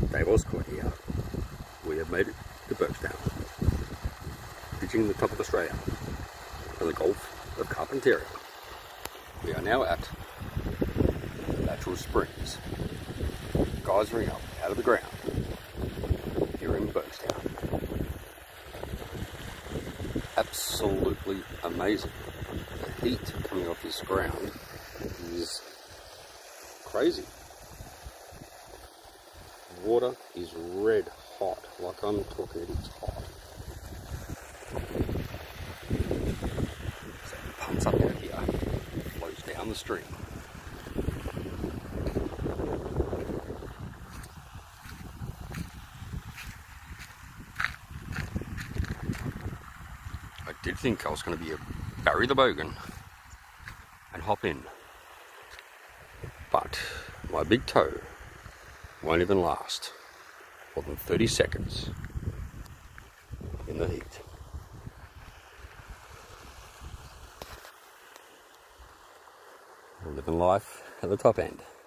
Dave Oscourt here. We have made it to Burktown, reaching the top of Australia in the Gulf of Carpentaria. We are now at natural springs, geysering up out of the ground here in Burktown. Absolutely amazing. The heat coming off this ground is crazy. Water is red hot, like I'm talking, it's hot. So it pumps up out here, flows down the stream. I did think I was going to be a bury the bogan and hop in, but my big toe won't even last more than 30 seconds in the heat. Living life at the top end.